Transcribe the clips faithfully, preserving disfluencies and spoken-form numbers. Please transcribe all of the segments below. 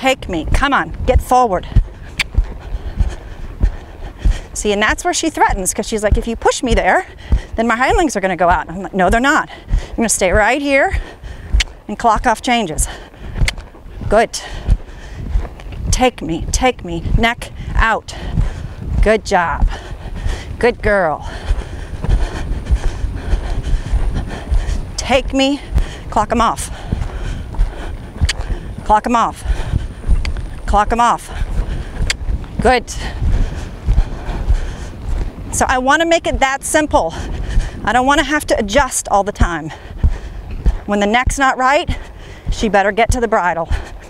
take me. Come on, get forward. See, and that's where she threatens, because she's like, if you push me there, then my hind legs are gonna go out. I'm like, no, they're not. I'm gonna stay right here and clock off changes. Good. Take me, take me, neck out. Good job. Good girl. Take me, clock them off. Clock them off. Clock them off. Good. So I want to make it that simple. I don't want to have to adjust all the time. When the neck's not right, she better get to the bridle.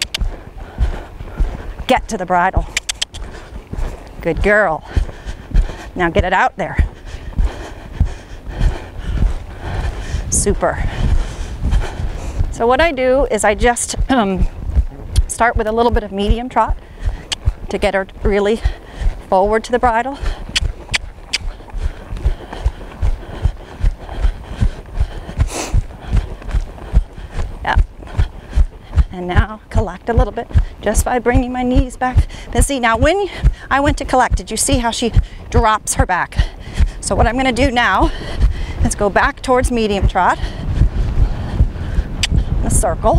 Get to the bridle. Good girl. Now get it out there. Super. So what I do is I just um, start with a little bit of medium trot to get her really forward to the bridle. Yeah. And now collect a little bit just by bringing my knees back. But see, now when I went to collect, did you see how she drops her back? So what I'm going to do now is go back towards medium trot, a circle,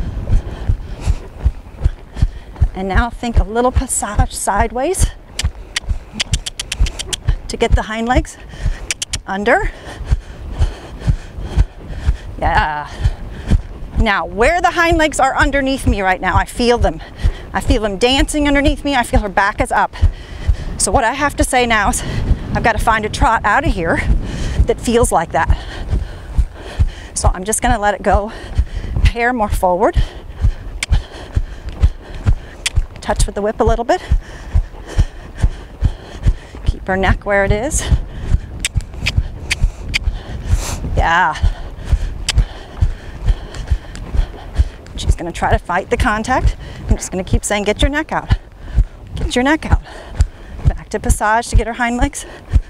and now think a little passage sideways to get the hind legs under. Yeah. Now, where the hind legs are underneath me right now, I feel them. I feel them dancing underneath me. I feel her back is up. So what I have to say now is I've got to find a trot out of here that feels like that. So I'm just going to let it go. Hair more forward. Touch with the whip a little bit. Keep her neck where it is. Yeah. She's going to try to fight the contact. I'm just going to keep saying, get your neck out. Get your neck out. Back to passage to get her hind legs.